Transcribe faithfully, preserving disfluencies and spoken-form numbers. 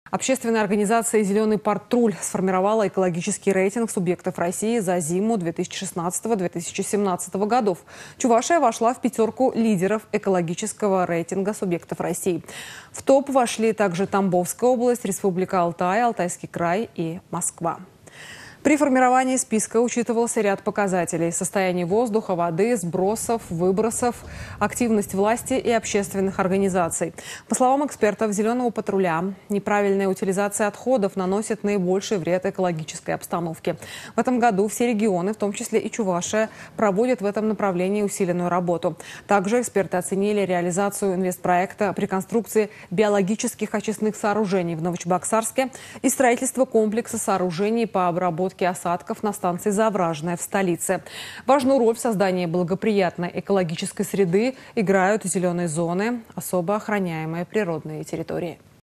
Общественная организация «Зеленый патруль» сформировала экологический рейтинг субъектов России за зиму две тысячи шестнадцатого — две тысячи семнадцатого годов. Чувашия вошла в пятерку лидеров экологического рейтинга субъектов России. В топ вошли также Тамбовская область, Республика Алтай, Алтайский край и Москва. При формировании списка учитывался ряд показателей: состояние воздуха, воды, сбросов, выбросов, активность власти и общественных организаций. По словам экспертов «Зеленого патруля», неправильная утилизация отходов наносит наибольший вред экологической обстановке. В этом году все регионы, в том числе и Чувашия, проводят в этом направлении усиленную работу. Также эксперты оценили реализацию инвестпроекта при конструкции биологических очистных сооружений в Новочебоксарске и строительство комплекса сооружений по обработке осадков на станции Завражная в столице. Важную роль в создании благоприятной экологической среды играют зеленые зоны, особо охраняемые природные территории.